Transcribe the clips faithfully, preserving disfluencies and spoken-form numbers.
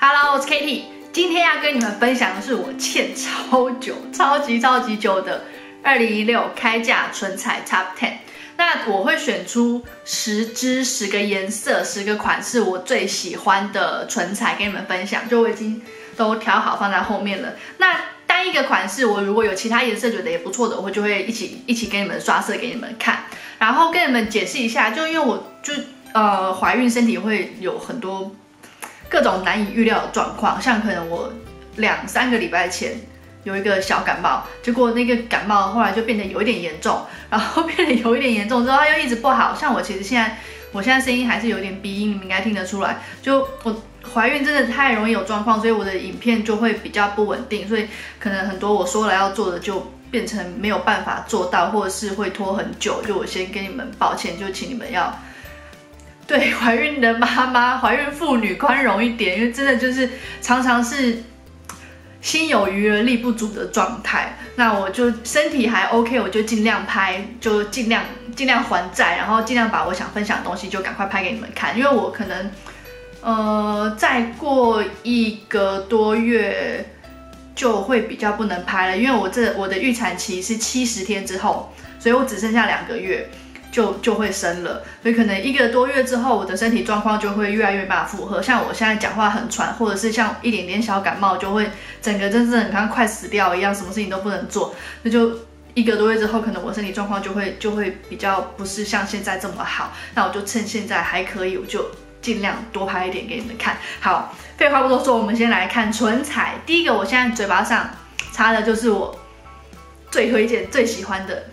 Hello， 我是 Katie， 今天要跟你们分享的是我欠超久、超级超级久的二零一六开价唇彩 Top 十。那我会选出十支、十个颜色、十个款式我最喜欢的唇彩跟你们分享，就我已经都调好放在后面了。那单一个款式，我如果有其他颜色觉得也不错的，我就会一起一起给你们刷色给你们看，然后跟你们解释一下，就因为我就呃怀孕身体会有很多各种难以预料的状况，像可能我两三个礼拜前有一个小感冒，结果那个感冒后来就变得有一点严重，然后变得有一点严重之后，它又一直不好。像我其实现在，我现在声音还是有点鼻音，你们应该听得出来。就我怀孕真的太容易有状况，所以我的影片就会比较不稳定，所以可能很多我说了要做的就变成没有办法做到，或者是会拖很久。就我先跟你们抱歉，就请你们要对怀孕的妈妈、怀孕妇女宽容一点，因为真的就是常常是心有余而力不足的状态。那我就身体还 OK， 我就尽量拍，就尽量尽量还债，然后尽量把我想分享的东西就赶快拍给你们看。因为我可能呃再过一个多月就会比较不能拍了，因为我这我的预产期是七十天之后，所以我只剩下两个月。就就会生了，所以可能一个多月之后，我的身体状况就会越来越没办法负荷。像我现在讲话很喘，或者是像一点点小感冒，就会整个真正很像快死掉一样，什么事情都不能做。那就一个多月之后，可能我身体状况就会就会比较不是像现在这么好。那我就趁现在还可以，我就尽量多拍一点给你们看。好，废话不多说，我们先来看唇彩。第一个，我现在嘴巴上擦的就是我最推荐、最喜欢的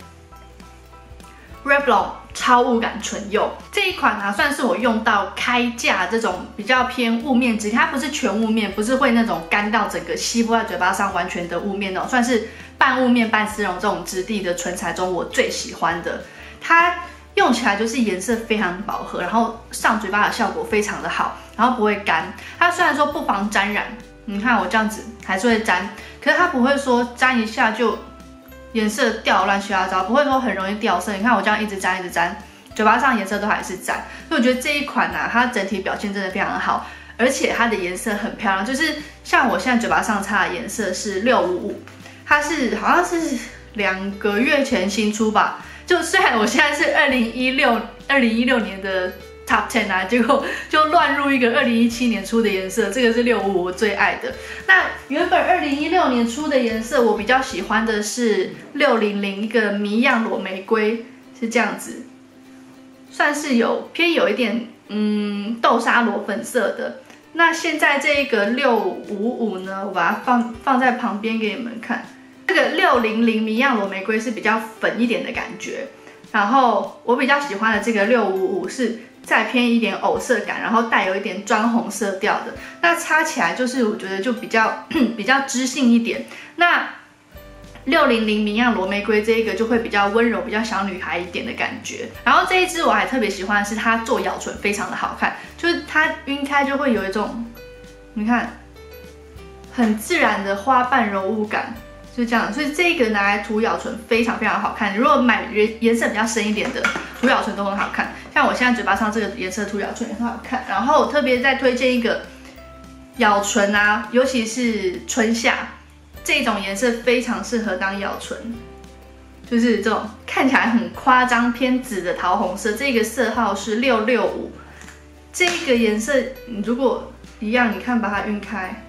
Revlon 超雾感唇釉这一款啊，算是我用到开价这种比较偏雾面质地，它不是全雾面，不是会那种干到整个吸附在嘴巴上完全的雾面哦，算是半雾面半丝绒这种质地的唇彩中我最喜欢的。它用起来就是颜色非常饱和，然后上嘴巴的效果非常的好，然后不会干。它虽然说不防沾染，你看我这样子还是会沾，可是它不会说沾一下就颜色掉乱七八糟，不会说很容易掉色。你看我这样一直沾一直沾，嘴巴上颜色都还是在。所以我觉得这一款啊，它整体表现真的非常的好，而且它的颜色很漂亮。就是像我现在嘴巴上擦的颜色是六五五，它是好像是两个月前新出吧。就虽然我现在是二零一六二零一六年的 Top 十啊，结果就乱入一个二零一七年出的颜色，这个是六五五我最爱的。那原本二零一六年出的颜色，我比较喜欢的是六零零一个迷样裸玫瑰，是这样子，算是有偏有一点嗯豆沙裸粉色的。那现在这个六五五呢，我把它放放在旁边给你们看。这个六零零迷样裸玫瑰是比较粉一点的感觉，然后我比较喜欢的这个六五五是再偏一点藕色感，然后带有一点砖红色调的。那擦起来就是我觉得就比较比较知性一点。那六零零迷样裸玫瑰这一个就会比较温柔、比较小女孩一点的感觉。然后这一支我还特别喜欢的是它做咬唇非常的好看，就是它晕开就会有一种你看很自然的花瓣柔雾感。就这样，所以这个拿来涂咬唇非常非常好看。如果买颜色比较深一点的涂咬唇都很好看，像我现在嘴巴上这个颜色涂咬唇也很好看。然后我特别再推荐一个咬唇啊，尤其是春夏这种颜色非常适合当咬唇，就是这种看起来很夸张偏紫的桃红色。这个色号是六六五，这个颜色你如果一样，你看把它晕开。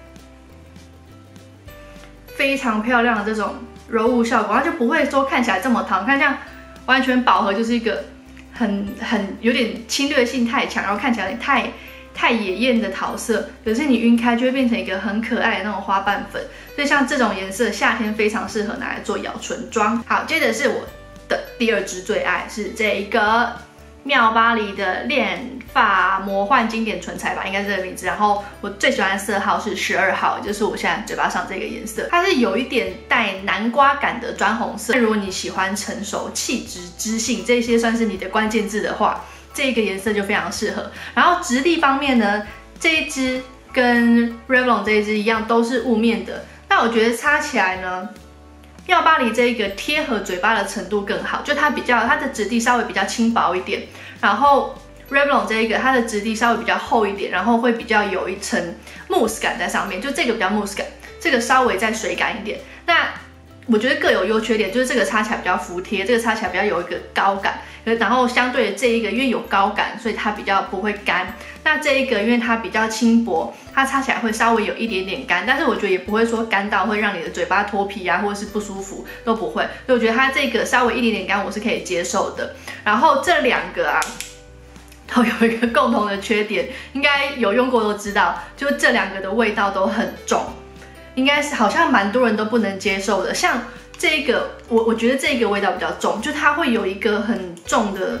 非常漂亮的这种柔雾效果，它就不会说看起来这么糖，看像完全饱和，就是一个很很有点侵略性太强，然后看起来太太野艳的桃色，可是你晕开就会变成一个很可爱的那种花瓣粉。所以像这种颜色，夏天非常适合拿来做咬唇妆。好，接着是我的第二支最爱，是这个妙巴黎的恋发魔幻经典唇彩吧，应该是这个名字。然后我最喜欢的色号是十二号，就是我现在嘴巴上这个颜色，它是有一点带南瓜感的砖红色。如果你喜欢成熟、气质、知性这些算是你的关键字的话，这个颜色就非常适合。然后质地方面呢，这一支跟 Revlon 这一支一样，都是雾面的。那我觉得擦起来呢，妙巴黎这一个贴合嘴巴的程度更好，就它比较它的质地稍微比较轻薄一点，然后 Revlon 这一个，它的质地稍微比较厚一点，然后会比较有一层慕斯感在上面，就这个比较慕斯感，这个稍微再水感一点。那我觉得各有优缺点，就是这个擦起来比较服帖，这个擦起来比较有一个高感，然后相对的这一个因为有高感，所以它比较不会干。那这一个因为它比较轻薄，它擦起来会稍微有一点点干，但是我觉得也不会说干到会让你的嘴巴脱皮啊，或者是不舒服都不会。所以我觉得它这个稍微一点点干我是可以接受的。然后这两个啊，都有一个共同的缺点，应该有用过都知道，就这两个的味道都很重。应该是好像蛮多人都不能接受的，像这个，我我觉得这个味道比较重，就它会有一个很重的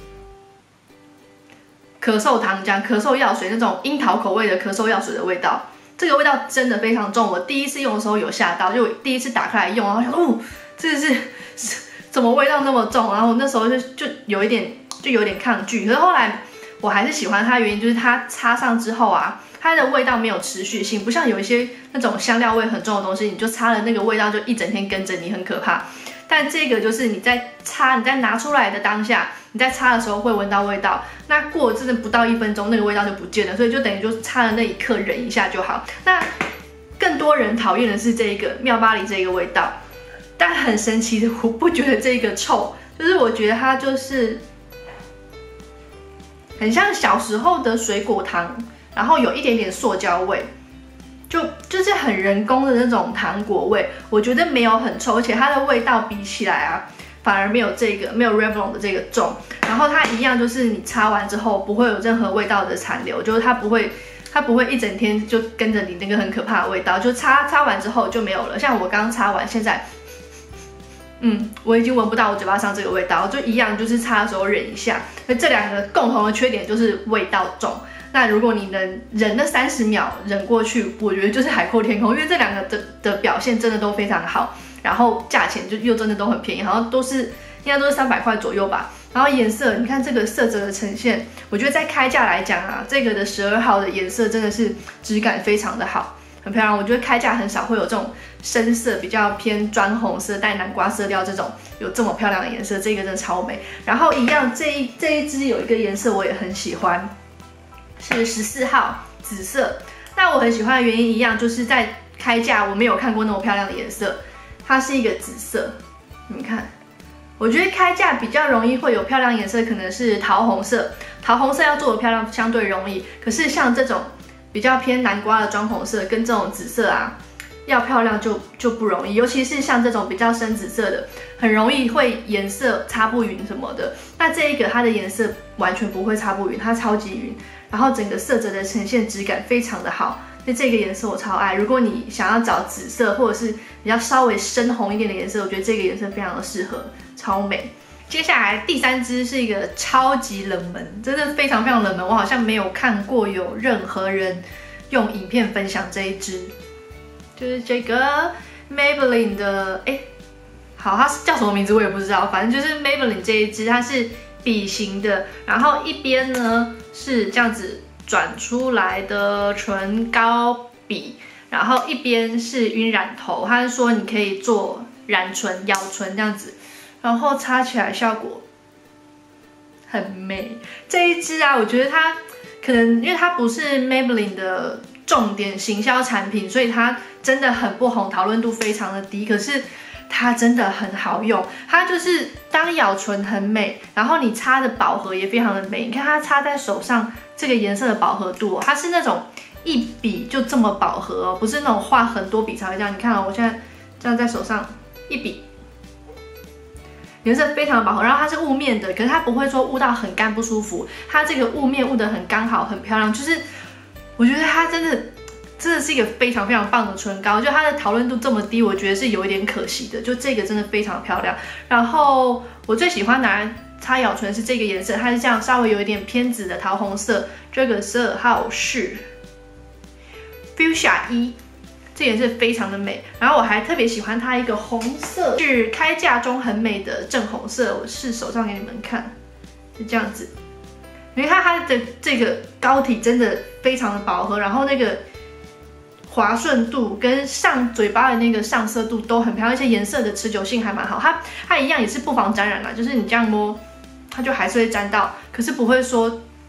咳嗽糖浆、咳嗽药水那种樱桃口味的咳嗽药水的味道，这个味道真的非常重。我第一次用的时候有吓到，就我第一次打开来用，然后想，哦，这是怎么味道那么重？然后我那时候就就有一点就有点抗拒，可是后来我还是喜欢它的原因就是它擦上之后啊。它的味道没有持续性，不像有一些那种香料味很重的东西，你就擦了那个味道就一整天跟着你，很可怕。但这个就是你在擦，你在拿出来的当下，你在擦的时候会闻到味道，那过真的不到一分钟，那个味道就不见了，所以就等于就擦的那一刻忍一下就好。那更多人讨厌的是这个妙巴黎这个味道，但很神奇的，我不觉得这个臭，就是我觉得它就是很像小时候的水果糖。然后有一点点塑胶味，就就是很人工的那种糖果味，我觉得没有很臭，而且它的味道比起来啊，反而没有这个没有 Revlon 的这个重。然后它一样就是你擦完之后不会有任何味道的残留，就是它不会它不会一整天就跟着你那个很可怕的味道，就擦擦完之后就没有了。像我刚擦完，现在嗯，我已经闻不到我嘴巴上这个味道，就一样就是擦的时候忍一下。那这两个共同的缺点就是味道重。那如果你能忍那三十秒忍过去，我觉得就是海阔天空，因为这两个的的表现真的都非常好，然后价钱就又真的都很便宜，好像都是应该都是三百块左右吧。然后颜色，你看这个色泽的呈现，我觉得在开价来讲啊，这个的十二号的颜色真的是质感非常的好，很漂亮。我觉得开价很少会有这种深色，比较偏砖红色带南瓜色调这种有这么漂亮的颜色，这个真的超美。然后一样这一这一支有一个颜色我也很喜欢。是十四号紫色，那我很喜欢的原因一样，就是在开价我没有看过那么漂亮的颜色，它是一个紫色，你看，我觉得开价比较容易会有漂亮颜色，可能是桃红色，桃红色要做的漂亮相对容易，可是像这种比较偏南瓜的砖红色跟这种紫色啊，要漂亮就就不容易，尤其是像这种比较深紫色的，很容易会颜色擦不匀什么的。那这一个它的颜色完全不会擦不匀，它超级匀。然后整个色泽的呈现质感非常的好，所以这个颜色我超爱。如果你想要找紫色或者是比较稍微深红一点的颜色，我觉得这个颜色非常的适合，超美。接下来第三支是一个超级冷门，真的非常非常冷门，我好像没有看过有任何人用影片分享这一支，就是这个 Maybelline 的，哎，好，它是叫什么名字我也不知道，反正就是 Maybelline 这一支，它是笔形的，然后一边呢是这样子转出来的唇膏笔，然后一边是晕染头，它是说你可以做染唇、咬唇这样子，然后擦起来效果很美。这一支啊，我觉得它可能因为它不是 Maybelline 的重点行销产品，所以它真的很不红，讨论度非常的低，可是它真的很好用，它就是当咬唇很美，然后你擦的饱和也非常的美。你看它擦在手上这个颜色的饱和度、哦，它是那种一笔就这么饱和哦，不是那种画很多笔才会这样。你看哦，我现在这样在手上一笔，颜色非常的饱和，然后它是雾面的，可是它不会说雾到很干不舒服，它这个雾面雾的很刚好，很漂亮，就是我觉得它真的。真的是一个非常非常棒的唇膏，就它的讨论度这么低，我觉得是有一点可惜的。就这个真的非常漂亮。然后我最喜欢拿来擦咬唇是这个颜色，它是这样稍微有一点偏紫的桃红色，这个色号是 Fuchsia 一，这颜色非常的美。然后我还特别喜欢它一个红色，是开价中很美的正红色，我试手上给你们看，是这样子。你看它的这个膏体真的非常的饱和，然后那个滑顺度跟上嘴巴的那个上色度都很漂亮，而且颜色的持久性还蛮好。它它一样也是不防沾染啦，就是你这样摸，它就还是会沾到，可是不会说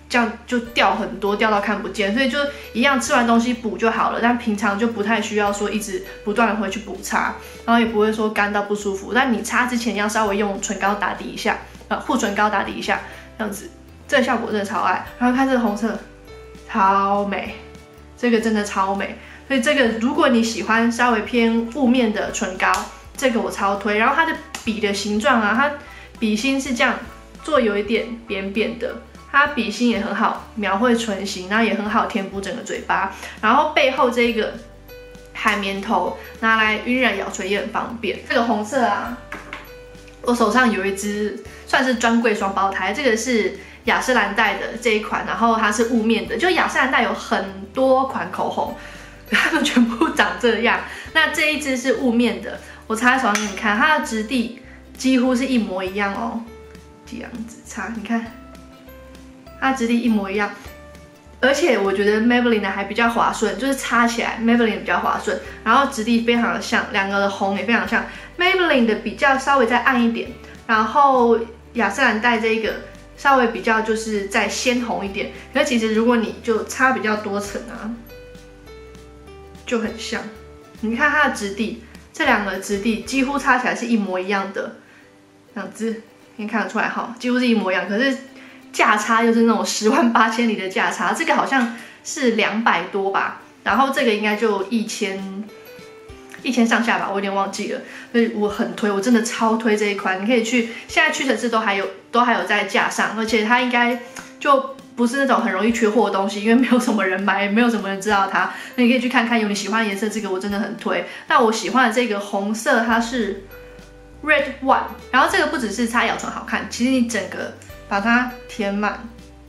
这样就掉很多，掉到看不见，所以就一样吃完东西补就好了。但平常就不太需要说一直不断的回去补擦，然后也不会说干到不舒服。但你擦之前要稍微用唇膏打底一下，呃，护唇膏打底一下，这样子，这个效果真的超爱。然后看这个红色，超美，这个真的超美。所以这个如果你喜欢稍微偏雾面的唇膏，这个我超推。然后它的笔的形状啊，它笔芯是这样做，有一点扁扁的。它笔芯也很好描绘唇形，然后也很好填补整个嘴巴。然后背后这个海绵头拿来晕染咬唇也很方便。这个红色啊，我手上有一支算是专柜双胞胎，这个是雅诗兰黛的这一款，然后它是雾面的。就雅诗兰黛有很多款口红，它们全部长这样。那这一支是雾面的，我擦在手上给你看，它的质地几乎是一模一样哦，这样子擦，你看。它质地一模一样，而且我觉得 Maybelline 的还比较滑顺，就是擦起来 Maybelline 比较滑顺，然后质地非常的像，两个的红也非常像。Maybelline 的比较稍微再暗一点，然后雅诗兰黛这个稍微比较就是再鲜红一点。可是其实如果你就擦比较多层啊，就很像。你看它的质地，这两个质地几乎擦起来是一模一样的，这样子可以看得出来哈，几乎是一模一样。可是价差又是那种十万八千里的价差，这个好像是两百多吧，然后这个应该就一千一千上下吧，我有点忘记了。所以我很推，我真的超推这一款，你可以去，现在屈臣氏都还有都还有在架上，而且它应该就不是那种很容易缺货的东西，因为没有什么人买，也没有什么人知道它。那你可以去看看，有你喜欢的颜色，这个我真的很推。那我喜欢的这个红色，它是 Red One， 然后这个不只是擦咬唇好看，其实你整个把它填满，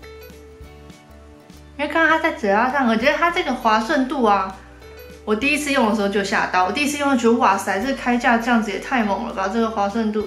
因为看到它在嘴巴上，我觉得它这个滑顺度啊，我第一次用的时候就吓到，我第一次用就觉得哇塞，这个开架这样子也太猛了吧，这个滑顺度。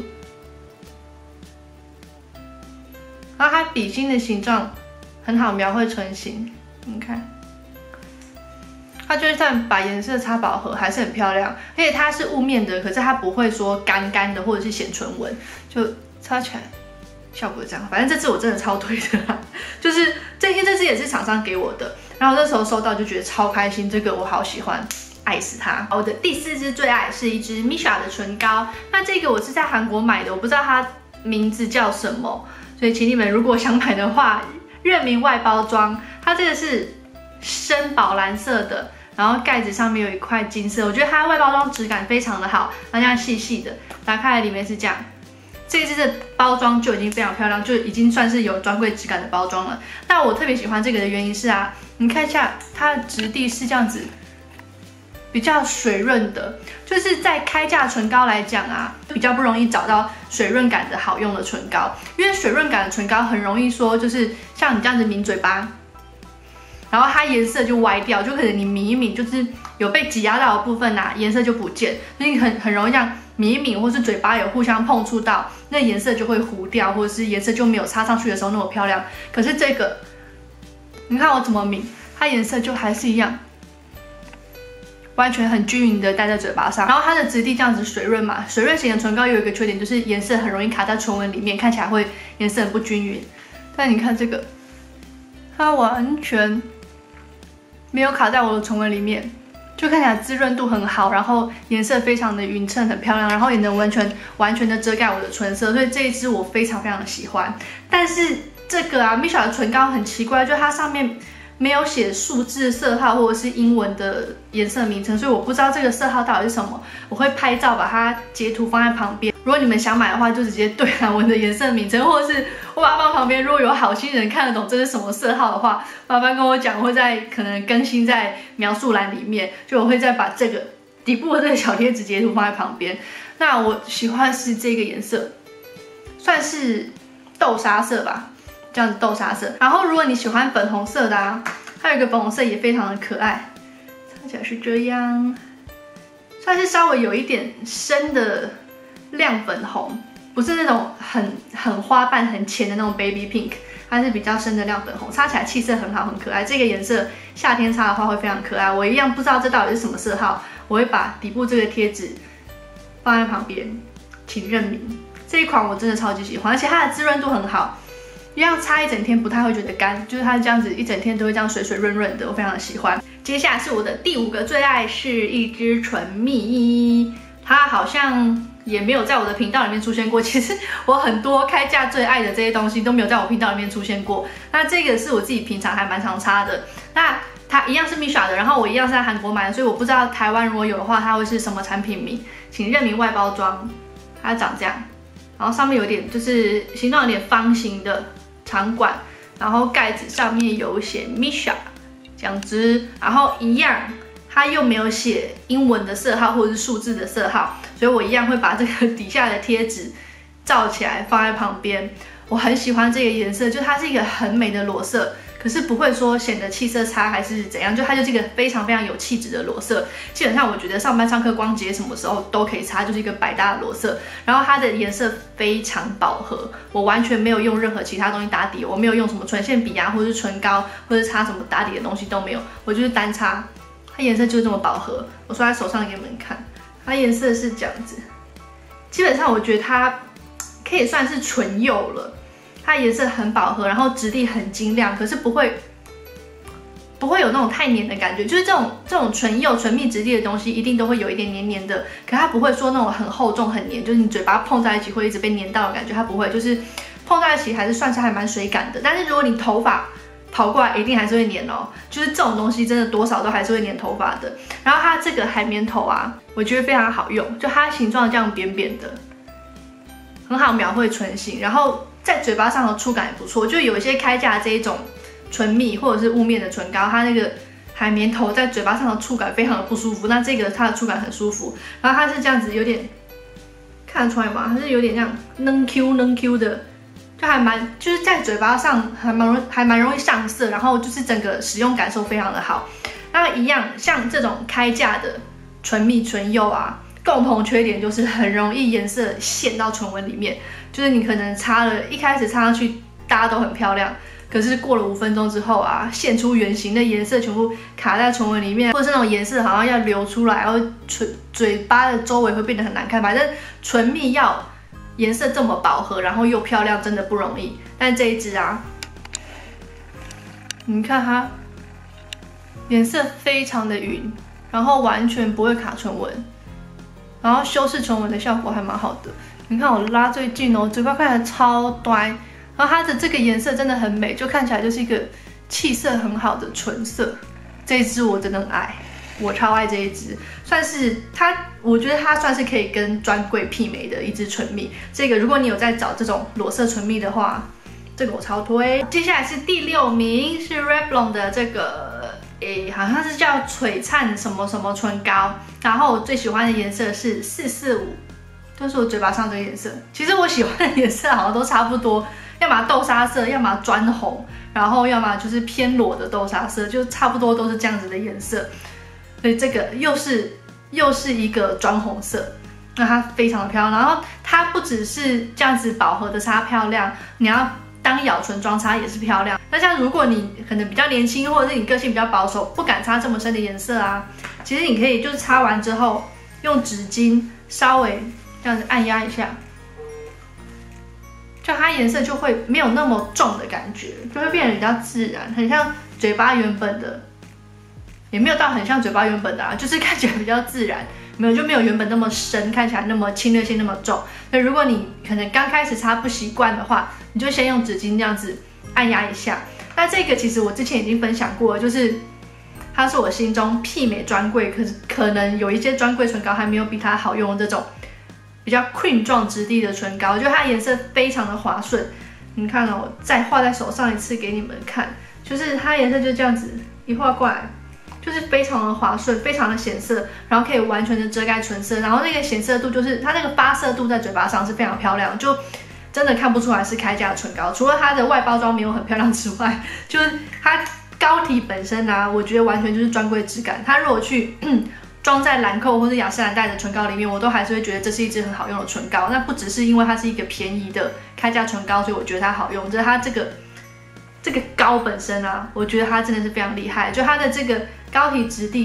然后它笔芯的形状很好描绘唇形，你看，它就算把颜色擦饱和还是很漂亮，而且它是雾面的，可是它不会说干干的或者是显唇纹，就擦起来。效果这样，反正这支我真的超推的啦，就是这因为这支也是厂商给我的，然后那时候收到就觉得超开心，这个我好喜欢，爱死它。我的第四支最爱是一支 Missha 的唇膏，那这个我是在韩国买的，我不知道它名字叫什么，所以请你们如果想买的话，认明外包装，它这个是深宝蓝色的，然后盖子上面有一块金色，我觉得它外包装质感非常的好，它这样细细的，打开来里面是这样。这一支的包装就已经非常漂亮，就已经算是有专柜质感的包装了。那我特别喜欢这个的原因是啊，你看一下它的质地是这样子，比较水润的，就是在开架唇膏来讲啊，比较不容易找到水润感的好用的唇膏，因为水润感的唇膏很容易说就是像你这样子抿嘴巴，然后它颜色就歪掉，就可能你抿一抿就是有被挤压到的部分啊，颜色就不见，所以你很很容易这样。抿一抿，或是嘴巴有互相碰触到，那颜色就会糊掉，或者是颜色就没有擦上去的时候那么漂亮。可是这个，你看我怎么抿，它颜色就还是一样，完全很均匀的带在嘴巴上。然后它的质地这样子水润嘛，水润型的唇膏有一个缺点就是颜色很容易卡在唇纹里面，看起来会颜色很不均匀。但你看这个，它完全没有卡在我的唇纹里面。就看起来滋润度很好，然后颜色非常的匀称，很漂亮，然后也能完全完全的遮盖我的唇色，所以这一支我非常非常的喜欢。但是这个啊 ，Missha 的唇膏很奇怪，就它上面没有写数字色号或者是英文的颜色名称，所以我不知道这个色号到底是什么。我会拍照把它截图放在旁边，如果你们想买的话，就直接对韩文的颜色名称，或者是我把它放旁边。如果有好心人看得懂这是什么色号的话，麻烦跟我讲，我会在可能更新在描述栏里面，就我会再把这个底部的这个小贴纸截图放在旁边。那我喜欢的是这个颜色，算是豆沙色吧。这样子豆沙色，然后如果你喜欢粉红色的啊，还有一个粉红色也非常的可爱，擦起来是这样，算是稍微有一点深的亮粉红，不是那种很很花瓣很浅的那种 baby pink， 它是比较深的亮粉红，擦起来气色很好，很可爱。这个颜色夏天擦的话会非常可爱。我一样不知道这到底是什么色号，我会把底部这个贴纸放在旁边，请认明。这一款我真的超级喜欢，而且它的滋润度很好。 这样擦一整天不太会觉得干，就是它这样子一整天都会这样水水润润的，我非常的喜欢。接下来是我的第五个最爱，是一支唇蜜，它好像也没有在我的频道里面出现过。其实我很多开价最爱的这些东西都没有在我频道里面出现过。那这个是我自己平常还蛮常擦的。那它一样是 Missha 的，然后我一样是在韩国买的，所以我不知道台湾如果有的话，它会是什么产品名，请认明外包装。它长这样，然后上面有点就是形状有点方形的长管，然后盖子上面有写 Missha 这样子，然后一样。它又没有写英文的色号或者是数字的色号，所以我一样会把这个底下的贴纸罩起来放在旁边。我很喜欢这个颜色，就它是一个很美的裸色，可是不会说显得气色差还是怎样，就它就是一个非常非常有气质的裸色。基本上我觉得上班上课逛街什么时候都可以擦，就是一个百搭的裸色。然后它的颜色非常饱和，我完全没有用任何其他东西打底，我没有用什么唇线笔啊，或者是唇膏，或者是擦什么打底的东西都没有，我就是单擦。它颜色就是这么饱和，我刷在手上给你们看，它颜色是这样子。基本上我觉得它可以算是唇釉了，它颜色很饱和，然后质地很晶亮，可是不会不会有那种太黏的感觉。就是这种这种唇釉、唇蜜质地的东西，一定都会有一点黏黏的，可它不会说那种很厚重、很黏，就是你嘴巴碰在一起会一直被黏到的感觉，它不会，就是碰在一起还是算是还蛮水感的。但是如果你头发跑过来一定还是会粘哦，就是这种东西真的多少都还是会粘头发的。然后它这个海绵头啊，我觉得非常好用，就它形状这样扁扁的，很好描绘唇形，然后在嘴巴上的触感也不错。就有一些开价这一种唇蜜或者是雾面的唇膏，它那个海绵头在嘴巴上的触感非常的不舒服，那这个它的触感很舒服。然后它是这样子，有点看得出来吗？它是有点这样嫩 Q 嫩 Q 的。就还蛮，就是在嘴巴上还蛮容还蛮容易上色，然后就是整个使用感受非常的好。那一样像这种开价的唇蜜唇釉啊，共同缺点就是很容易颜色陷到唇纹里面，就是你可能擦了一开始擦上去大家都很漂亮，可是过了五分钟之后啊，现出原形的颜色全部卡在唇纹里面，或者是那种颜色好像要流出来，然后唇嘴巴的周围会变得很难看。反正唇蜜要颜色这么饱和，然后又漂亮，真的不容易。但这一支啊，你看它颜色非常的匀，然后完全不会卡唇纹，然后修饰唇纹的效果还蛮好的。你看我拉最近哦，嘴巴看起来超端，然后它的这个颜色真的很美，就看起来就是一个气色很好的唇色。这一支我真的很爱。我超爱这一支，算是它，我觉得它算是可以跟专柜媲美的一支唇蜜。这个如果你有在找这种裸色唇蜜的话，这个我超推。接下来是第六名，是 Revlon 的这个，诶，好像是叫璀璨什么什么唇膏。然后我最喜欢的颜色是四四五，就是我嘴巴上这个颜色。其实我喜欢的颜色好像都差不多，要么豆沙色，要么砖红，然后要么就是偏裸的豆沙色，就差不多都是这样子的颜色。所以这个又是又是一个砖红色，那它非常的漂亮。然后它不只是这样子饱和的擦漂亮，你要当咬唇妆擦也是漂亮。那像如果你可能比较年轻，或者是你个性比较保守，不敢擦这么深的颜色啊，其实你可以就是擦完之后用纸巾稍微这样子按压一下，就它颜色就会没有那么重的感觉，就会变得比较自然，很像嘴巴原本的。也没有到很像嘴巴原本的啊，就是看起来比较自然，没有就没有原本那么深，看起来那么侵略性那么重。那如果你可能刚开始擦不习惯的话，你就先用纸巾这样子按压一下。那这个其实我之前已经分享过了，就是它是我心中媲美专柜，可是可能有一些专柜唇膏还没有比它好用的这种比较 cream 状质地的唇膏，就它颜色非常的滑顺。你看哦，我再画在手上一次给你们看，就是它颜色就这样子一画过来。就是非常的滑顺，非常的显色，然后可以完全的遮盖唇色，然后那个显色度就是它那个发色度在嘴巴上是非常漂亮，就真的看不出来是开价的唇膏。除了它的外包装没有很漂亮之外，就是它膏体本身啊，我觉得完全就是专柜质感。它如果去装在兰蔻或者雅诗兰黛的唇膏里面，我都还是会觉得这是一支很好用的唇膏。那不只是因为它是一个便宜的开价唇膏，所以我觉得它好用，就是它这个。这个膏本身啊，我觉得它真的是非常厉害，就它的这个膏体质地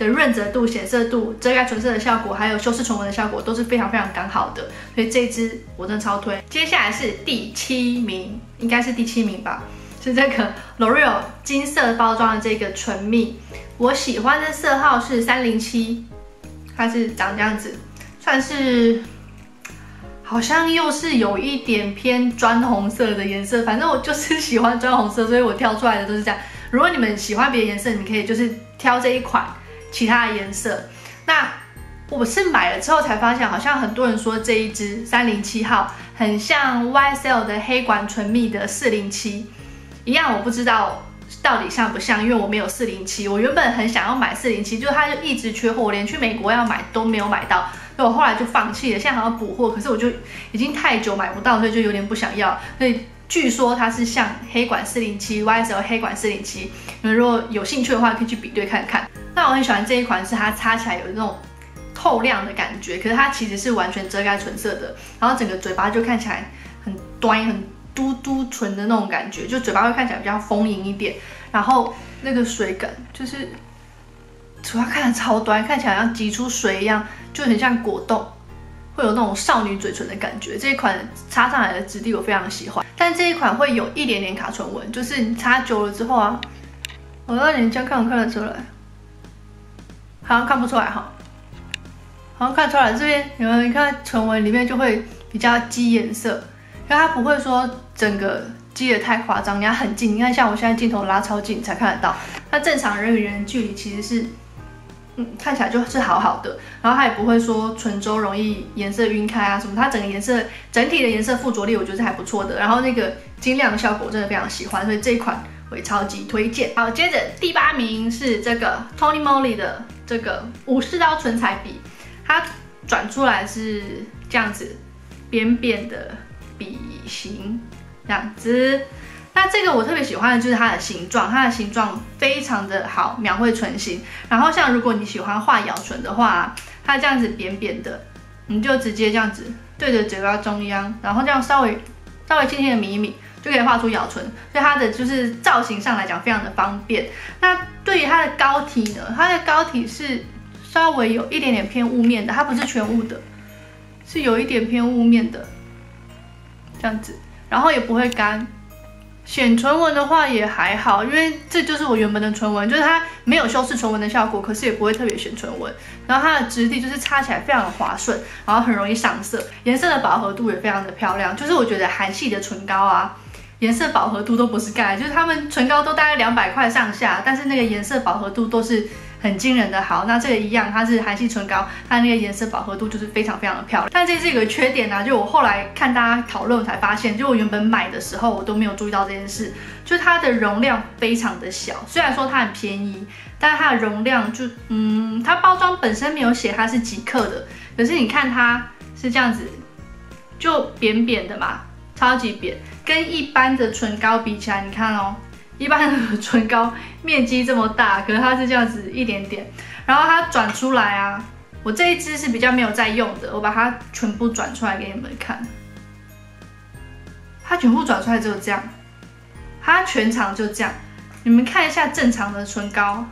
的润泽度、显色度、遮盖唇色的效果，还有修饰唇纹的效果都是非常非常刚好的，所以这一支我真的超推。接下来是第七名，应该是第七名吧，是这个 L'Oreal 金色包装的这个唇蜜，我喜欢的色号是三零七，它是长这样子，算是好像又是有一点偏砖红色的颜色，反正我就是喜欢砖红色，所以我挑出来的都是这样。如果你们喜欢别的颜色，你可以就是挑这一款其他的颜色。那我是买了之后才发现，好像很多人说这一支三零七号很像 Y S L 的黑管唇蜜的四零七一样，我不知道到底像不像，因为我没有四零七。我原本很想要买四零七，就是它就一直缺货，我连去美国要买都没有买到，所以我后来就放弃了。现在好像补货，可是我就已经太久买不到，所以就有点不想要。所以据说它是像黑管四零七 Y S L 黑管四零七，你们如果有兴趣的话，可以去比对看看。那我很喜欢这一款，是它擦起来有那种透亮的感觉，可是它其实是完全遮盖唇色的，然后整个嘴巴就看起来很端、很嘟嘟唇的那种感觉，就嘴巴会看起来比较丰盈一点，然后那个水感就是嘴巴看起来超端，看起来像挤出水一样，就很像果冻。会有那种少女嘴唇的感觉，这一款擦上来的质地我非常喜欢，但这一款会有一点点卡唇纹，就是你擦久了之后啊，我让你这样看不看得出来？好像看不出来哈，好像看出来这边有没有？你看唇纹里面就会比较基颜色，因为它不会说整个基的太夸张，你要很近，你看像我现在镜头拉超近你才看得到，它正常人与人的距离其实是。嗯，看起来就是好好的，然后它也不会说唇周容易颜色晕开啊什么，它整个颜色整体的颜色附着力我觉得是还不错的，然后那个晶亮的效果我真的非常喜欢，所以这一款我也超级推荐。好，接着第八名是这个 Tony Moly 的这个武士刀唇彩笔，它转出来是这样子扁扁的笔形这样子。那这个我特别喜欢的就是它的形状，它的形状非常的好，描绘唇形。然后像如果你喜欢画咬唇的话，它这样子扁扁的，你就直接这样子对着嘴巴中央，然后这样稍微稍微轻轻的抿一抿，就可以画出咬唇。所以它的就是造型上来讲非常的方便。那对于它的膏体呢，它的膏体是稍微有一点点偏雾面的，它不是全雾的，是有一点偏雾面的，这样子，然后也不会干。显唇纹的话也还好，因为这就是我原本的唇纹，就是它没有修饰唇纹的效果，可是也不会特别显唇纹。然后它的质地就是擦起来非常的滑顺，然后很容易上色，颜色的饱和度也非常的漂亮。就是我觉得韩系的唇膏啊，颜色饱和度都不是盖，就是他们唇膏都大概两百块上下，但是那个颜色饱和度都是很惊人的好。那这个一样，它是韩系唇膏，它那个颜色饱和度就是非常非常的漂亮。但这是一个缺点啊，就我后来看大家讨论，我才发现，就我原本买的时候我都没有注意到这件事，就是它的容量非常的小。虽然说它很便宜，但是它的容量就嗯，它包装本身没有写它是几克的，可是你看它是这样子，就扁扁的嘛，超级扁，跟一般的唇膏比起来，你看哦。一般的唇膏面积这么大，可是它是这样子一点点，然后它转出来啊，我这一支是比较没有在用的，我把它全部转出来给你们看，它全部转出来只有这样，它全长就这样，你们看一下正常的唇膏，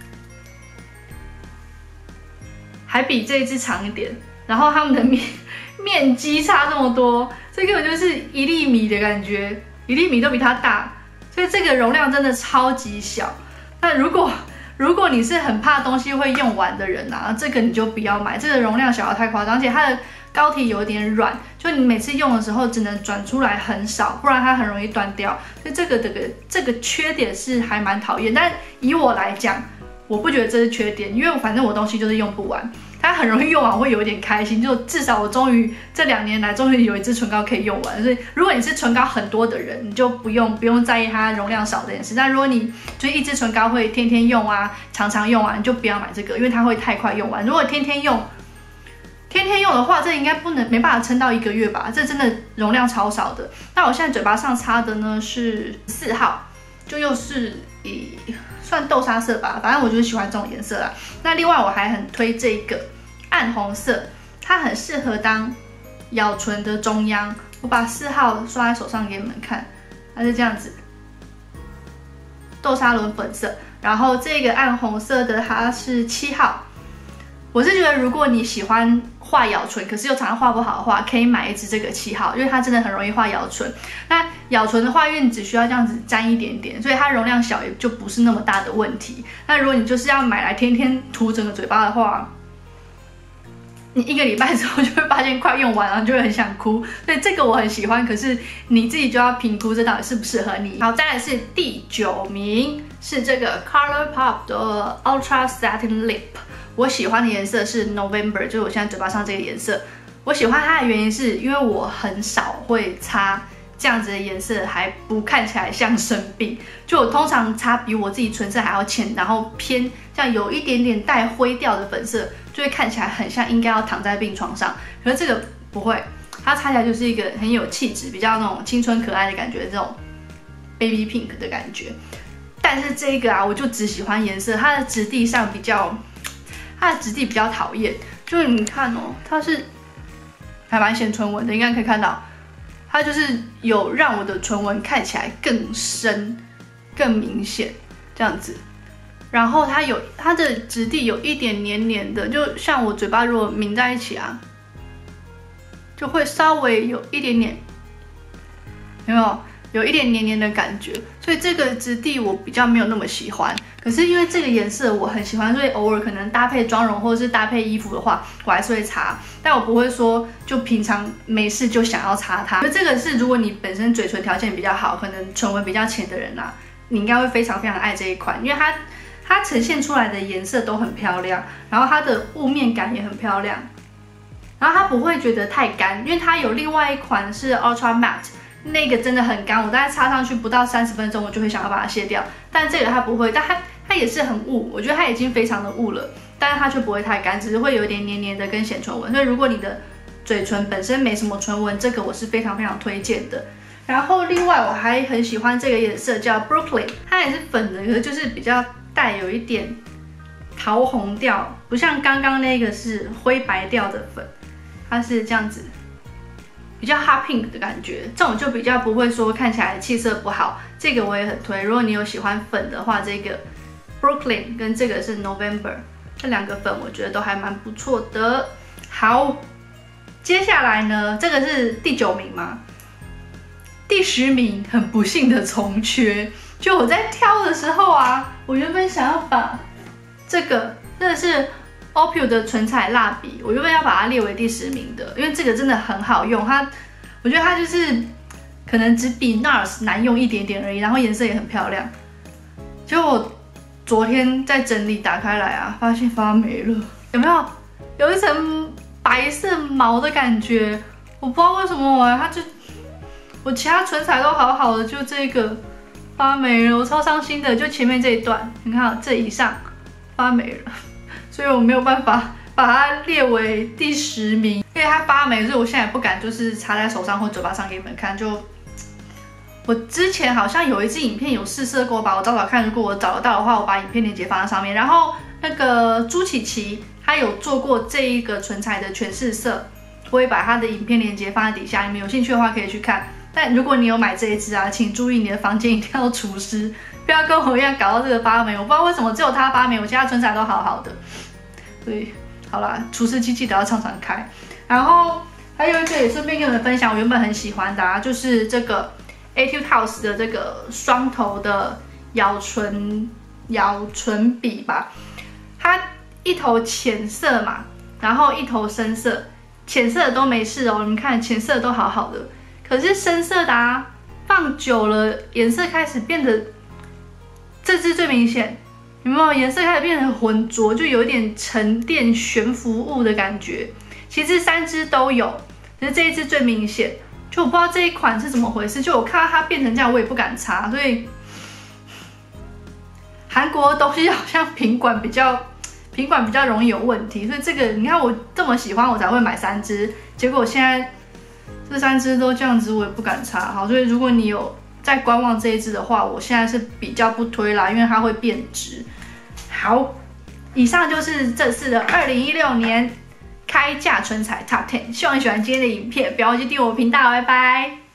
还比这一支长一点，然后它们的面面积差这么多，这根本就是一粒米的感觉，一粒米都比它大。所以这个容量真的超级小。那如果如果你是很怕东西会用完的人啊，这个你就不要买，这个容量小得太夸张，而且它的膏体有点软，就你每次用的时候只能转出来很少，不然它很容易断掉。所以这个这个这个缺点是还蛮讨厌，但以我来讲，我不觉得这是缺点，因为反正我东西就是用不完。它很容易用完，我会有一点开心，就至少我终于这两年来终于有一支唇膏可以用完。所以如果你是唇膏很多的人，你就不用不用在意它容量少这件事。但如果你就一支唇膏会天天用啊，常常用啊，你就不要买这个，因为它会太快用完。如果天天用，天天用的话，这应该不能没办法撑到一个月吧？这真的容量超少的。那我现在嘴巴上擦的呢是四号，就又是以算豆沙色吧，反正我就是喜欢这种颜色啦。那另外我还很推这个暗红色，它很适合当咬唇的中央。我把四号刷在手上给你们看，它是这样子， 豆沙轮粉色，然后这个暗红色的它是七号。我是觉得如果你喜欢画咬唇，可是又常常画不好的话，可以买一支这个七号，因为它真的很容易画咬唇。那咬唇的话，因为你只需要这样子沾一点点，所以它容量小，也就不是那么大的问题。那如果你就是要买来天天涂整个嘴巴的话，你一个礼拜之后就会发现快用完了，就会很想哭。所以这个我很喜欢，可是你自己就要评估这到底适不适合你。好，再来是第九名，是这个 ColourPop 的 Ultra Satin Lip。我喜欢的颜色是 November， 就是我现在嘴巴上这个颜色。我喜欢它的原因是因为我很少会擦这样子的颜色，还不看起来像生病。就我通常擦比我自己唇色还要浅，然后偏这样有一点点带灰调的粉色，就会看起来很像应该要躺在病床上。可是这个不会，它擦起来就是一个很有气质，比较那种青春可爱的感觉，这种 baby pink 的感觉。但是这个啊，我就只喜欢颜色，它的质地上比较。它的质地比较讨厌，就是你看哦，它是还蛮显唇纹的，应该可以看到，它就是有让我的唇纹看起来更深、更明显这样子。然后它有它的质地有一点黏黏的，就像我嘴巴如果抿在一起啊，就会稍微有一点点，有没有？有一点黏黏的感觉，所以这个质地我比较没有那么喜欢。可是因为这个颜色我很喜欢，所以偶尔可能搭配妆容或者是搭配衣服的话，我还是会擦。但我不会说就平常没事就想要擦它。这个是如果你本身嘴唇条件比较好，可能唇纹比较浅的人啊，你应该会非常非常爱这一款，因为它它呈现出来的颜色都很漂亮，然后它的雾面感也很漂亮，然后它不会觉得太干，因为它有另外一款是 Ultra Matte。那个真的很干，我大概擦上去不到三十分钟，我就会想要把它卸掉。但这个它不会，但它它也是很雾，我觉得它已经非常的雾了，但是它却不会太干，只是会有一点黏黏的跟显唇纹。所以如果你的嘴唇本身没什么唇纹，这个我是非常非常推荐的。然后另外我还很喜欢这个颜色叫 Brooklyn， 它也是粉的，可是就是比较带有一点桃红调，不像刚刚那个是灰白调的粉，它是这样子。比较 hot pink 的感觉，这种就比较不会说看起来气色不好。这个我也很推，如果你有喜欢粉的话，这个 Brooklyn 跟这个是 November 这两个粉，我觉得都还蛮不错的。好，接下来呢，这个是第九名嘛，第十名很不幸的从缺。就我在挑的时候啊，我原本想要把这个真的是。O P U 的唇彩蜡笔，我原本要把它列为第十名的，因为这个真的很好用。它，我觉得它就是可能只比 N A R S 难用一点点而已，然后颜色也很漂亮。结果我昨天在整理打开来啊，发现发霉了，有没有？有一层白色毛的感觉，我不知道为什么啊，它就我其他唇彩都好好的，就这个发霉了，我超伤心的。就前面这一段，你看这以上发霉了。所以我没有办法把它列为第十名，因为它发霉，所以我现在也不敢就是擦在手上或嘴巴上给你们看。就我之前好像有一支影片有试色过吧，我找找看，如果我找得到的话，我把影片链接放在上面。然后那个朱琪琪她有做过这一个唇彩的全试色，我会把她的影片链接放在底下，你们有兴趣的话可以去看。但如果你有买这一支啊，请注意你的房间一定要除湿，不要跟我一样搞到这个发霉。我不知道为什么只有它发霉，我其他唇彩都好好的。所以好啦，除湿机记得要常常开。然后还有一个也顺便跟你们分享，我原本很喜欢的啊，就是这个 Etude House 的这个双头的咬唇咬唇笔吧。它一头浅色嘛，然后一头深色，浅色的都没事哦，你们看浅色都好好的。可是深色的啊，放久了颜色开始变得，这支最明显。有没有颜色开始变得浑浊，就有一点沉淀悬浮物的感觉？其实三支都有，只是这一支最明显。就我不知道这一款是怎么回事，就我看到它变成这样，我也不敢擦。所以韩国的东西好像品管比较品管比较容易有问题，所以这个你看我这么喜欢，我才会买三支。结果现在这三支都这样子，我也不敢擦。好，所以如果你有在观望这一支的话，我现在是比较不推啦，因为它会变质。好，以上就是这次的二零一六年开价唇彩 Top 十，希望你喜欢今天的影片，不要忘记订阅我频道，拜拜。